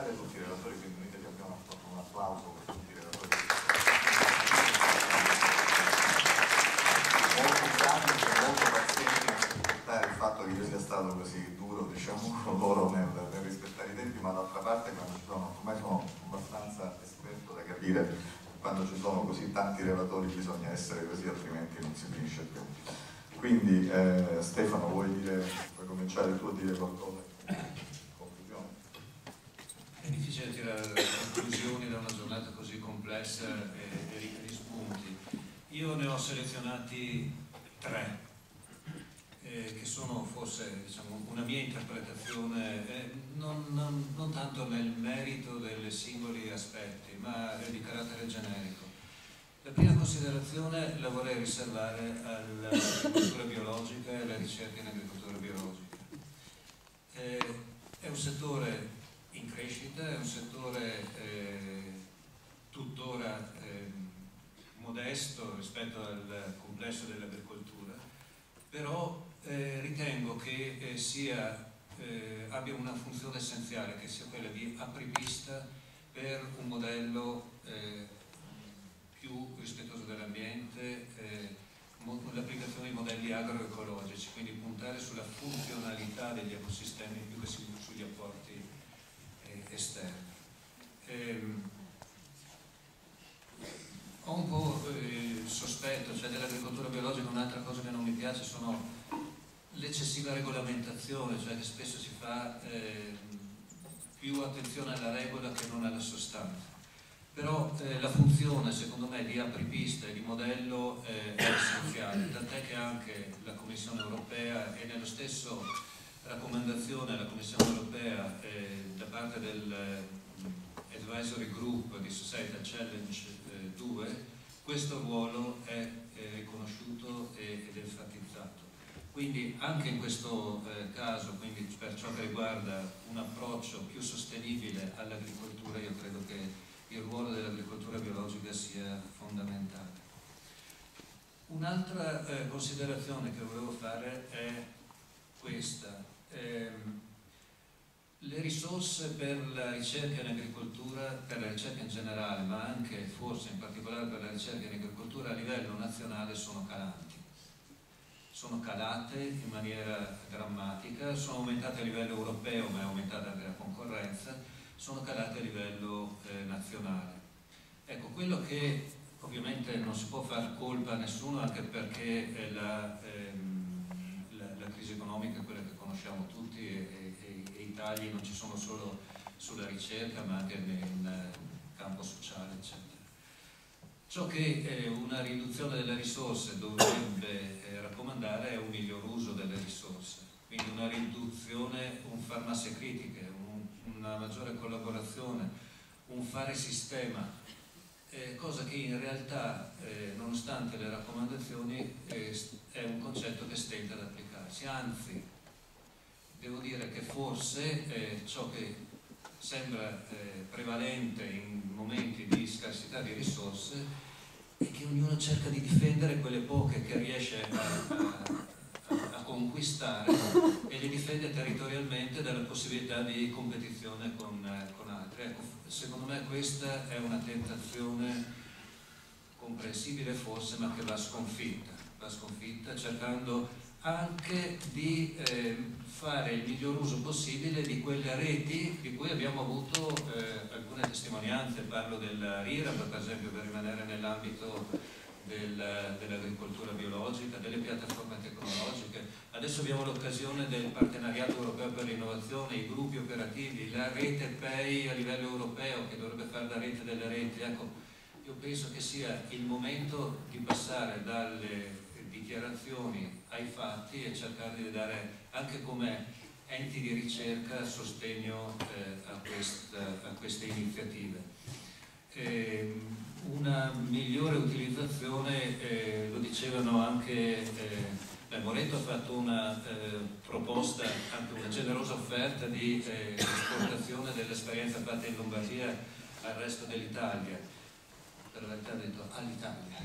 ringraziare tutti i relatori, quindi noi che abbiamo fatto un applauso per tutti i relatori. Molto bravi e molto pazienti nel rispettare il fatto che io sia stato così duro, diciamo, con loro nel rispettare i tempi, ma d'altra parte quando ci sono, ormai sono abbastanza esperto da capire, quando ci sono così tanti relatori bisogna essere così, altrimenti non si finisce più. Quindi Stefano, vuoi cominciare tu a dire qualcosa? Conclusione. È difficile tirare conclusioni da una giornata così complessa e ricca di spunti. Io ne ho selezionati 3, che sono forse, diciamo, una mia interpretazione, non tanto nel merito dei singoli aspetti, ma di carattere generico. La prima considerazione la vorrei riservare all'agricoltura biologica e alla ricerca in agricoltura biologica. È un settore in crescita, è un settore tuttora modesto rispetto al complesso dell'agricoltura, però ritengo che abbia una funzione essenziale, che sia quella di apripista per un modello più rispettoso dell'ambiente, l'applicazione di modelli agroecologici, quindi puntare sulla funzionalità degli ecosistemi più che sugli apporti esterni. Ho un po' il sospetto, cioè dell'agricoltura biologica, un'altra cosa che non mi piace sono l'eccessiva regolamentazione, cioè che spesso si fa più attenzione alla regola che non alla sostanza. Però la funzione, secondo me, di apripista e di modello è essenziale, tant'è che anche la Commissione europea e nello stesso raccomandazione della Commissione europea da parte del Advisory Group di Societal Challenge 2, questo ruolo è riconosciuto ed enfatizzato. Quindi anche in questo caso, quindi per ciò che riguarda un approccio più sostenibile all'agricoltura, io credo che il ruolo dell'agricoltura biologica sia fondamentale. Un'altra considerazione che volevo fare è questa. Le risorse per la ricerca in agricoltura, per la ricerca in generale, ma anche forse in particolare per la ricerca in agricoltura a livello nazionale sono calanti. Sono calate in maniera drammatica, sono aumentate a livello europeo, ma è aumentata anche la concorrenza, sono calate a livello nazionale. Ecco, quello che ovviamente non si può far colpa a nessuno, anche perché la crisi economica è quella che conosciamo tutti e i tagli non ci sono solo sulla ricerca ma anche nel campo sociale, eccetera. Ciò che una riduzione delle risorse dovrebbe raccomandare è un miglior uso delle risorse, quindi una riduzione, un far masse critiche, una maggiore collaborazione, un fare sistema, cosa che in realtà, nonostante le raccomandazioni, è un concetto che stenta ad applicarsi. Anzi, devo dire che forse ciò che sembra prevalente in momenti di scarsità di risorse è che ognuno cerca di difendere quelle poche che riesce a conquistare e le difende territorialmente dalla possibilità di competizione con altri. Ecco, secondo me questa è una tentazione comprensibile forse, ma che va sconfitta cercando anche di fare il miglior uso possibile di quelle reti di cui abbiamo avuto alcune testimonianze. Parlo della RIRAB, per esempio, per rimanere nell'ambito dell'agricoltura biologica, delle piattaforme tecnologiche. Adesso abbiamo l'occasione del partenariato europeo per l'innovazione, i gruppi operativi, la rete PEI a livello europeo che dovrebbe fare da rete delle reti. Ecco, io penso che sia il momento di passare dalle dichiarazioni ai fatti e cercare di dare anche come enti di ricerca sostegno a queste iniziative. Una migliore utilizzazione, lo dicevano anche Moretto ha fatto una proposta, anche una generosa offerta di esportazione dell'esperienza fatta in Lombardia al resto dell'Italia. Per la verità ha detto all'Italia,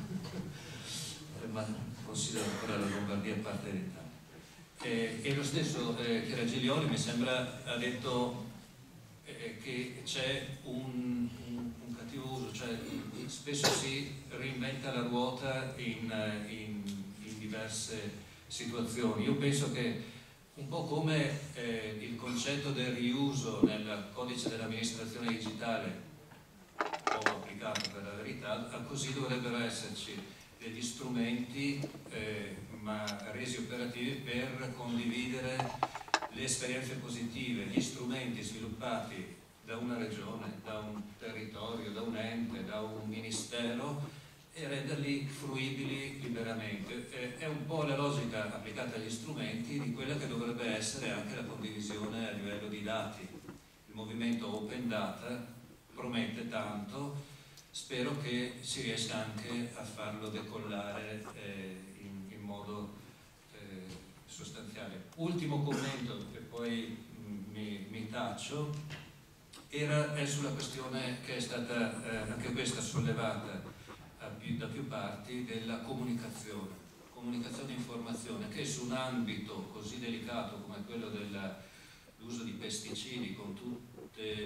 ma considero ancora la Lombardia parte dell'Italia. E lo stesso Chiragiglioli mi sembra ha detto che c'è un cattivo uso, cioè spesso si reinventa la ruota in diverse situazioni. Io penso che un po' come il concetto del riuso nel codice dell'amministrazione digitale, poco applicato per la verità, così dovrebbero esserci degli strumenti ma resi operativi per condividere le esperienze positive, gli strumenti sviluppati da una regione, da un territorio, da un ente, da un ministero, e renderli fruibili liberamente. È un po' la logica applicata agli strumenti di quella che dovrebbe essere anche la condivisione a livello di dati. Il movimento Open Data promette tanto, spero che si riesca anche a farlo decollare in modo sostanziale. Ultimo commento e poi mi taccio, è sulla questione che è stata anche questa sollevata da più parti, della comunicazione e informazione, che su un ambito così delicato come quello dell'uso di pesticidi, con tutte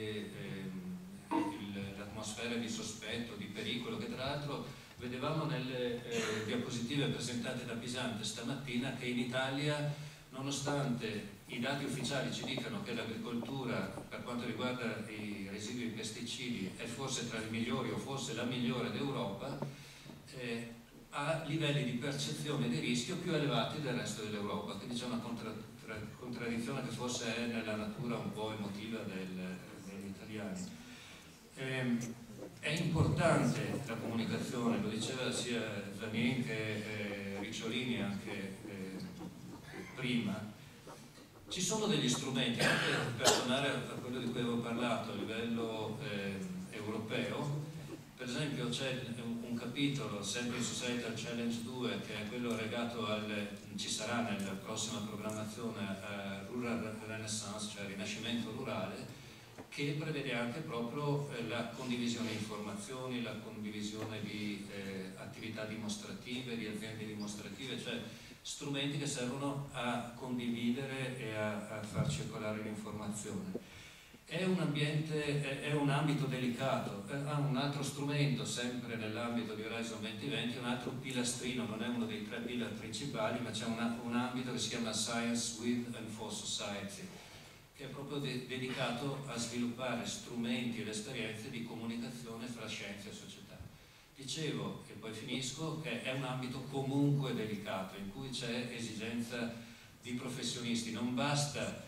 l'atmosfera di sospetto, di pericolo, che tra l'altro vedevamo nelle diapositive presentate da Pisante stamattina, che in Italia, nonostante i dati ufficiali ci dicano che l'agricoltura per quanto riguarda i residui di pesticidi è forse tra le migliori o forse la migliore d'Europa, ha livelli di percezione di rischio più elevati del resto dell'Europa, quindi c'è una contraddizione che forse è nella natura un po' emotiva degli italiani. È importante la comunicazione, lo diceva sia Zanin che Ricciolini anche prima. Ci sono degli strumenti, anche per tornare a quello di cui avevo parlato a livello europeo. Per esempio c'è un capitolo sempre in Societal Challenge 2, che è quello legato ci sarà nella prossima programmazione Rural Renaissance, cioè rinascimento rurale, che prevede anche proprio la condivisione di informazioni, la condivisione di attività dimostrative, di aziende dimostrative, cioè strumenti che servono a condividere e a far circolare l'informazione. È un ambito delicato. Un altro strumento, sempre nell'ambito di Horizon 2020, un altro pilastrino, non è uno dei 3 pillar principali, ma c'è un ambito che si chiama Science with and for Society, che è proprio dedicato a sviluppare strumenti ed esperienze di comunicazione fra scienza e società. Dicevo, e poi finisco, che è un ambito comunque delicato, in cui c'è esigenza di professionisti. Non basta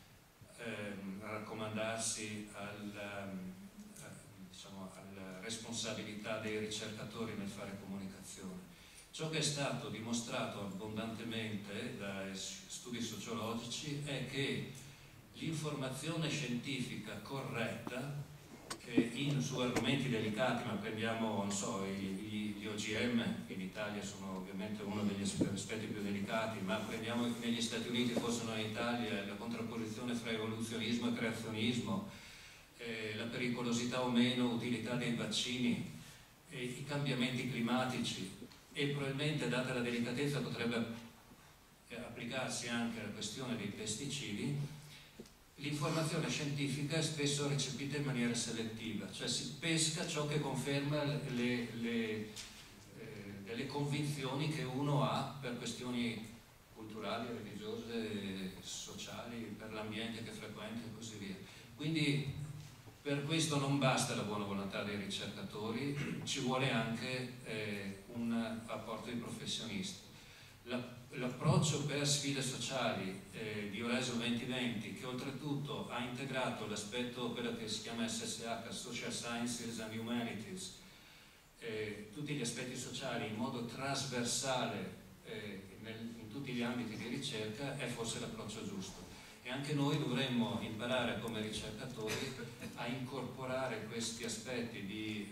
raccomandarsi alla responsabilità dei ricercatori nel fare comunicazione. Ciò che è stato dimostrato abbondantemente dai studi sociologici è che l'informazione scientifica corretta su argomenti delicati, ma prendiamo, non so, gli OGM, che in Italia sono ovviamente uno degli aspetti più delicati, ma prendiamo negli Stati Uniti, forse non in Italia, la contrapposizione fra evoluzionismo e creazionismo, la pericolosità o meno utilità dei vaccini, i cambiamenti climatici, e probabilmente, data la delicatezza, potrebbe applicarsi anche alla questione dei pesticidi. L'informazione scientifica è spesso recepita in maniera selettiva, cioè si pesca ciò che conferma delle convinzioni che uno ha per questioni culturali, religiose, sociali, per l'ambiente che frequenta e così via. Quindi per questo non basta la buona volontà dei ricercatori, ci vuole anche un apporto di professionisti. L'approccio per sfide sociali di Horizon 2020, che oltretutto ha integrato l'aspetto, quello che si chiama SSH, Social Sciences and Humanities, tutti gli aspetti sociali in modo trasversale in tutti gli ambiti di ricerca, è forse l'approccio giusto. E anche noi dovremmo imparare come ricercatori a incorporare questi aspetti di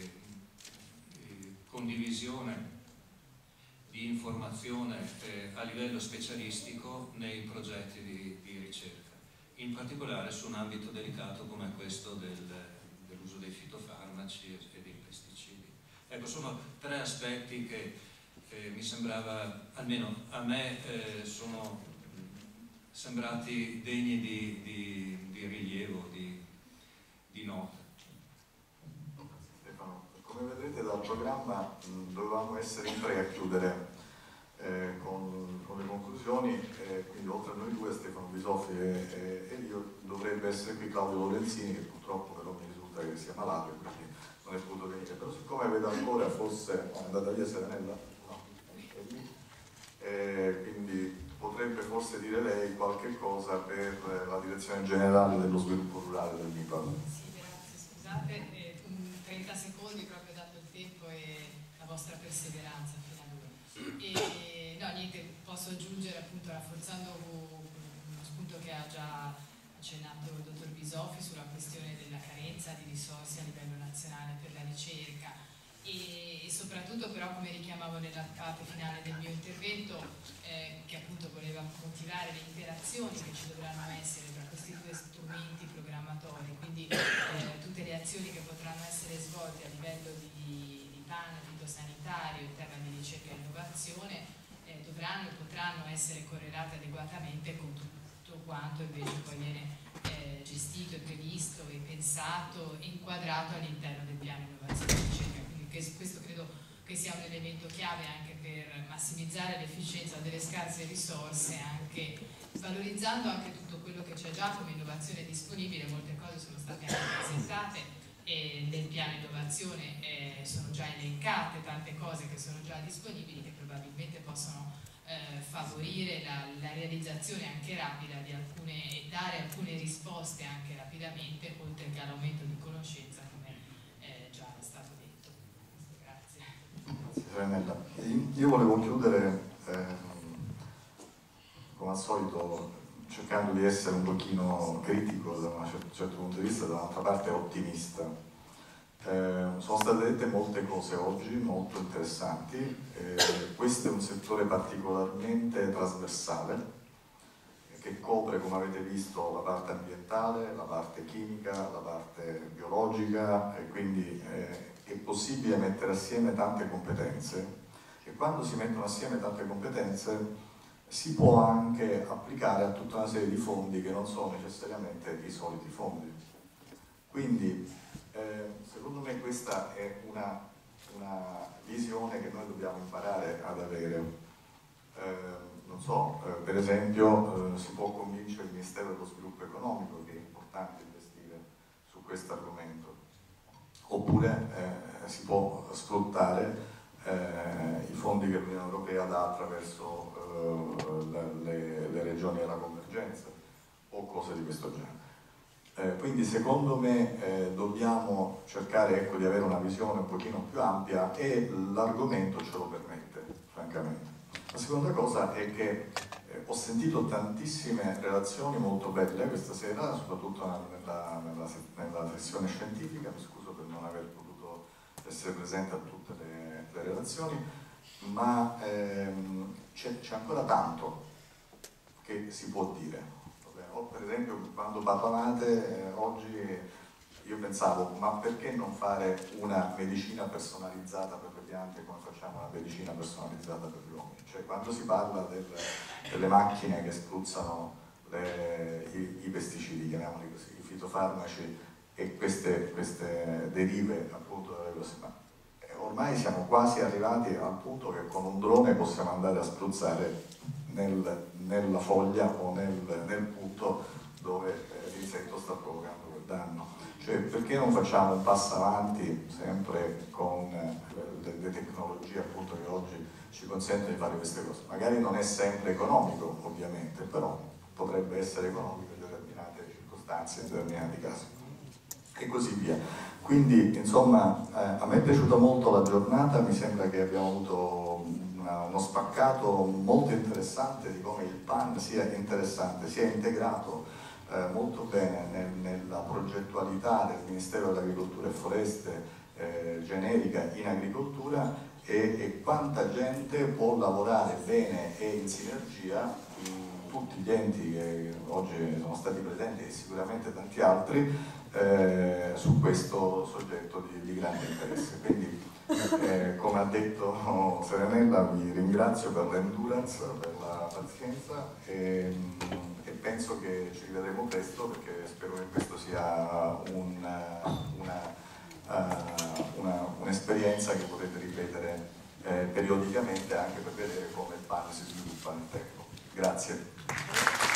condivisione di informazione a livello specialistico nei progetti di ricerca, in particolare su un ambito delicato come questo dell'uso dei fitofarmaci e dei pesticidi. Ecco, sono 3 aspetti che mi sembrava, almeno a me, sono sembrati degni di rilievo, insomma dovevamo essere in 3 a chiudere con le conclusioni, quindi oltre a noi due, Stefano Bisoffi e io, dovrebbe essere qui Claudio Lorenzini, che purtroppo però mi risulta che sia malato e quindi non è potuto venire, però siccome vedo ancora, forse è andata via Serenella? No, è lì. Quindi potrebbe forse dire lei qualche cosa per la direzione generale dello sviluppo rurale del MIPAL. Sì, grazie, scusate, 30 secondi proprio dato il tempo e la vostra perseveranza fino a lui. E no, niente, posso aggiungere appunto rafforzando uno spunto che ha già accennato il dottor Bisoffi sulla questione della carenza di risorse a livello nazionale per la ricerca e soprattutto però, come richiamavo nella parte finale del mio intervento, che appunto voleva motivare le interazioni che ci dovranno essere tra questi due strumenti programmatori, quindi tutte le azioni che potranno essere svolte a livello di PAN fitosanitario in tema di ricerca e innovazione dovranno e potranno essere correlate adeguatamente con tutto quanto invece poi viene gestito e previsto e pensato e inquadrato all'interno del piano innovazione e ricerca. Quindi questo credo che sia un elemento chiave anche per massimizzare l'efficienza delle scarse risorse, anche valorizzando anche tutto quello che c'è già come innovazione disponibile. Molte cose sono state anche presentate e nel piano innovazione sono già elencate tante cose che sono già disponibili, che probabilmente possono favorire la realizzazione anche rapida di alcune e dare alcune risposte anche rapidamente, oltre che all'aumento di conoscenza, come già è stato detto. Grazie. Serenella. Io volevo chiudere come al solito cercando di essere un pochino critico da un certo punto di vista, dall'altra parte ottimista. Sono state dette molte cose oggi molto interessanti, questo è un settore particolarmente trasversale che copre, come avete visto, la parte ambientale, la parte chimica, la parte biologica, e quindi è possibile mettere assieme tante competenze, e quando si mettono assieme tante competenze si può anche applicare a tutta una serie di fondi che non sono necessariamente i soliti fondi. Quindi secondo me questa è una visione che noi dobbiamo imparare ad avere. Non so, per esempio si può convincere il Ministero dello Sviluppo Economico che è importante investire su questo argomento, oppure si può sfruttare i fondi che l'Unione Europea dà attraverso le regioni della convergenza o cose di questo genere. Quindi secondo me dobbiamo cercare, ecco, di avere una visione un pochino più ampia, e l'argomento ce lo permette, francamente. La seconda cosa è che ho sentito tantissime relazioni molto belle questa sera, soprattutto nella sessione scientifica. Mi scuso per non aver potuto essere presente a tutte le relazioni, ma c'è ancora tanto che si può dire. O per esempio, quando parlavate oggi, io pensavo, ma perché non fare una medicina personalizzata per le piante come facciamo una medicina personalizzata per gli uomini? Cioè, quando si parla delle macchine che spruzzano i pesticidi, chiamiamoli così, i fitofarmaci, e queste derive appunto dalle cose, ma ormai siamo quasi arrivati al punto che con un drone possiamo andare a spruzzare nella foglia o nel punto dove l'insetto sta provocando quel danno. Cioè, perché non facciamo un passo avanti sempre con le tecnologie appunto che oggi ci consentono di fare queste cose? Magari non è sempre economico, ovviamente, però potrebbe essere economico in determinate circostanze, in determinati casi, e così via. Quindi, insomma, a me è piaciuta molto la giornata, mi sembra che abbiamo avuto uno spaccato molto interessante di come il PAN sia interessante, sia integrato molto bene nella progettualità del Ministero dell'Agricoltura e Foreste generica in agricoltura, e quanta gente può lavorare bene e in sinergia in tutti gli enti che oggi sono stati presenti, e sicuramente tanti altri, su questo soggetto di grande interesse. Quindi come ha detto Serenella, vi ringrazio per l'endurance, per la pazienza, e penso che ci rivedremo presto, perché spero che questo sia un'esperienza che potete ripetere periodicamente, anche per vedere come il PAN si sviluppa nel tempo.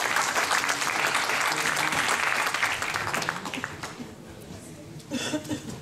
Grazie.